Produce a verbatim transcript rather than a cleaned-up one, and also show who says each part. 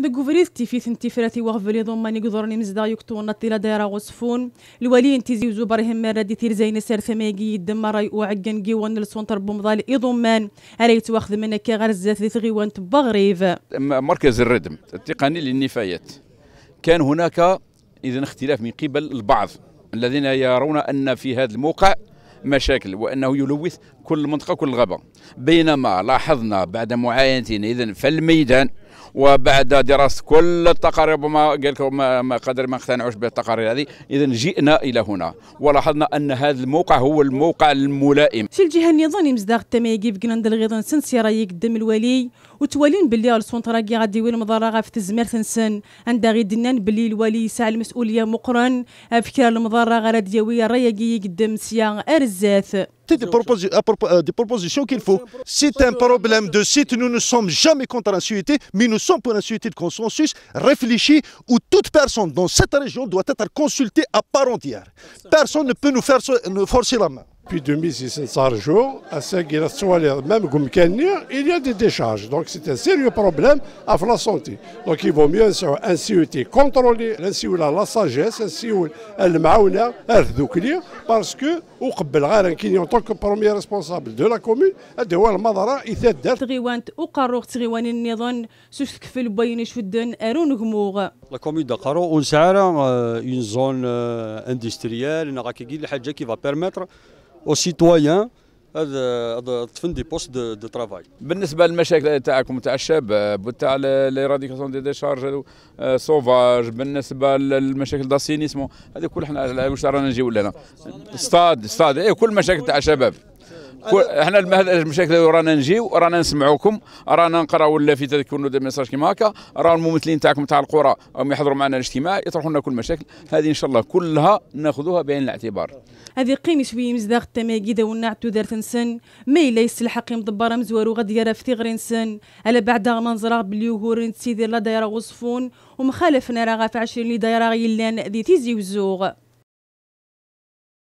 Speaker 1: دغوفريز تيفيت انتفراتي وغفلي ضماني قدرني مزدا يكتون الطيله دايره وصفون الولي انتزي وزبرهم مرادي تير زين سر ثماقي دم راي وعقن قيوان السونتر بمضال اضمان عليت واخذ منك غير الزات غيوان بغريف.
Speaker 2: مركز الردم التقني للنفايات كان هناك اذا اختلاف من قبل البعض الذين يرون ان في هذا الموقع مشاكل وانه يلوث كل منطقه كل غابه، بينما لاحظنا بعد معاينتنا اذا في الميدان وبعد دراسه كل التقارير وما قال لكم ما قدر ما اقتنعوش بالتقارير هذه، اذا جئنا الى هنا ولاحظنا ان هذا الموقع هو الموقع الملائم.
Speaker 1: شي الجهه النظامي مزداغ التمايقي في قنان الغيضان سنسيرا يقدم الولي وتولين باللي السونتراكي غادي وين مضارغه في تزمير تنسن عندها غير دنان باللي الولي يسعى المسؤوليه مقرن فكره المضارغه راه دياويه رايقي يقدم سيا ارزات.
Speaker 3: C'est des, proposi des propositions qu'il faut. C'est un problème de site. Nous ne sommes jamais contre un C U T, mais nous sommes pour un C U T de consensus réfléchi où toute personne dans cette région doit être consultée à part entière. Personne ne peut nous faire nous forcer la main.
Speaker 4: Depuis deux mille six cents jours, à même comme il y a des décharges. Donc c'est un sérieux problème à la santé. Donc il vaut mieux un C U T contrôlé, un C U T la sagesse, un C U T المعاونة الذكرية parce que وقبل غير كي en tant que premier responsable de la commune هذا هو المضرة يثدر.
Speaker 1: تغيوانت وقروق تغيوان النظام سوسك في البين شودن أرون غموغ.
Speaker 5: La commune de Qaro ونسعرا une zone industrielle نغاكي الحاجة qui va permettre aux citoyens هذا تفندي بوست دو دو ترافاي.
Speaker 2: بالنسبه للمشاكل تاعكم تاع الشباب وتاع لي راديكاسيون دي ديشارج سوفاج، بالنسبه للمشاكل داسينيسمون هذه كل احنا واش رانا نجيو لنا ستاد ستاد اي كل مشاكل تاع الشباب. احنا هذه المشاكل رانا نجيو رانا نسمعوكم رانا نقراو اللافتات يكونوا دي ميساج كيما هكا، راه الممثلين تاعكم تاع القرى راهم يحضروا معنا الاجتماع يطرحوا لنا كل المشاكل هذه ان شاء الله كلها ناخذوها بعين الاعتبار.
Speaker 1: هذه قيمة شوية مزداغ التماقيدة والنعتو دارت نسن ما إلا يسلحق مدبرة مزوار وغادي يرى في غير نسن على بعدها منظرة باليوغور تسيدير لا دايرة وصفون ومخالفنا راه في عشرين اللي دايرة غيلان ذي تيزي وزوغ.